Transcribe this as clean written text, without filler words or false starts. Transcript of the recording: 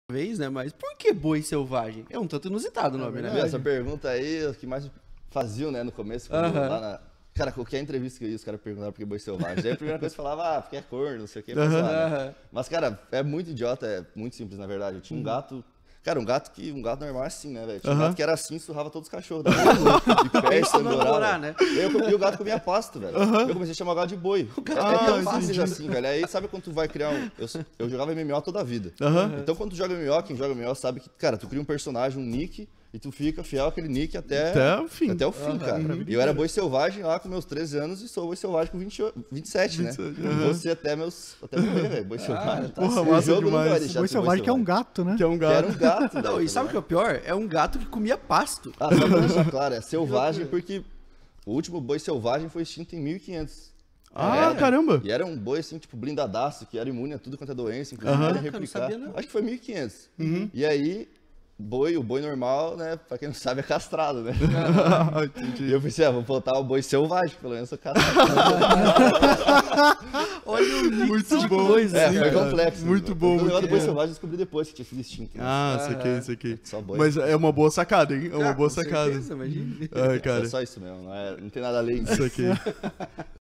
vez, né? Mas por que boi selvagem? É um tanto inusitado o nome, né? Essa pergunta aí, o que mais faziam, né, no começo, quando lá na... Cara, qualquer entrevista que eu ia, os caras perguntavam por que boi selvagem. Daí a primeira coisa que eu falava, porque é corno, não sei o que, né? Mas, cara, é muito idiota, é muito simples, na verdade. Eu tinha um gato... Cara, um gato normal é assim, né, velho? Tinha um gato que era assim, surrava todos os cachorros. De perto, namorar, né? E o gato comia pasto, velho. Eu comecei a chamar o gato de boi. É tão fácil assim, velho. Aí sabe quando tu vai criar um... Eu jogava MMO toda a vida. Então quando tu joga MMO, quem joga MMO sabe que, cara, tu cria um personagem, um nick... E tu fica fiel àquele nick até o fim. Até o fim, cara. E eu era boi selvagem lá com meus 13 anos e sou boi selvagem com 27, né? Vou ser até morrer, velho. Boi selvagem. Porra, massa demais. Boi selvagem que é um gato, né? Que é um gato. Era um gato. Não, e sabe o que é o pior? É um gato que comia pasto. Só pra deixar claro, é selvagem porque o último boi selvagem foi extinto em 1500. Caramba! E era um boi, assim, tipo, blindadaço, que era imune a tudo quanto é doença, inclusive era replicar. Não sabia, não. Acho que foi 1500. E aí... o boi normal, né? Pra quem não sabe, é castrado, né? Entendi. E eu pensei, vou botar o boi selvagem, pelo menos eu castrado. Olha o mix Muito de bom. coisa. Foi complexo. Muito bom. O negócio Muito do boi bom. selvagem eu descobri depois que tinha sido extinto. Né? Isso aqui. Só boi. Mas é uma boa sacada, hein? É uma boa Com sacada. certeza, imagina. Ai, É cara. só isso mesmo, não tem nada além disso. Isso aqui.